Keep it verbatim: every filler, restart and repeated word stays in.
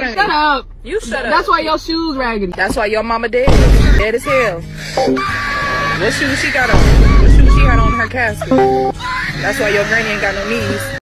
Like, shut up. You shut up. That's why your shoes raggedy. That's why your mama dead. Dead as hell. What shoes she got on? What shoes she had on her casket? That's why your granny ain't got no knees.